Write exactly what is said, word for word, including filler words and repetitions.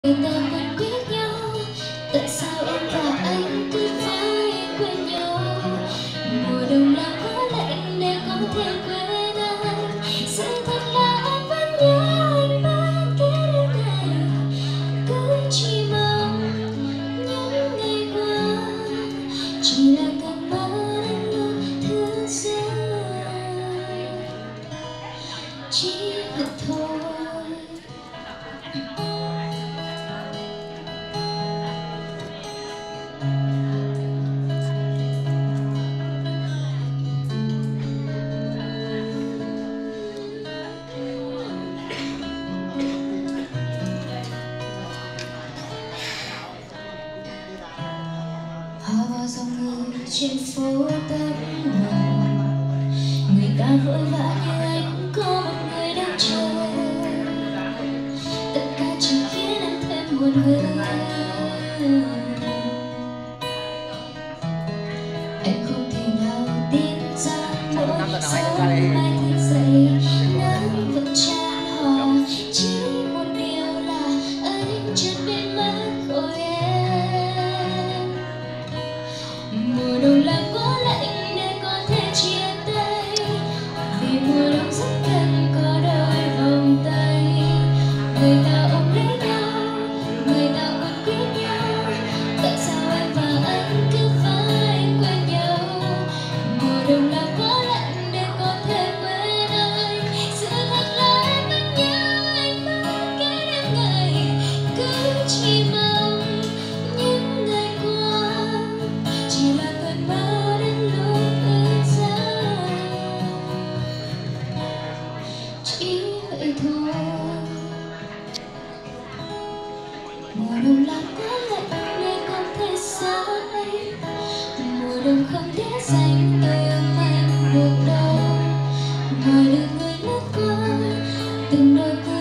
Người ta vẫn quyết nhau, tại sao em và anh cứ phải quên nhau? Mùa đông là quá lạnh để có thể quên anh. Sự thật là em vẫn nhớ anh bất kể đêm ngày. Cứ chỉ mong những ngày qua chỉ là cơn mơ đến lúc thức dậy, chỉ vậy thôi. Hoa vào dòng người trên phố tấp nập, người ta vội vã như anh có một người đang chờ. Tất cả chỉ khiến em thêm buồn hơn. Em không thể nào tin rằng mỗi sáng mai thức dậy nắng vẫn chan hòa. Chỉ một điều là anh chợt biến mất khỏi em. Mùa đông là quá lạnh để có thể chia tay, vì mùa đông rất cần có đôi vòng tay. Người ta ôm lấy nhau, người ta vẫn quyết nhau, tại sao em và anh cứ phải quên nhau? Mùa đông là quá lạnh để có thể quên anh. Sự thật là em vẫn nhớ anh bất kể đêm ngày. Cứ chỉ mong những ngày qua chỉ là cơn mơ đến lúc thức dậy, chỉ vậy thôi. Mùa đông là quá lạnh để không thể xa anh. Mùa đông không thể dành tôi ấm anh được đâu. Mà được người lướt qua từng đôi cười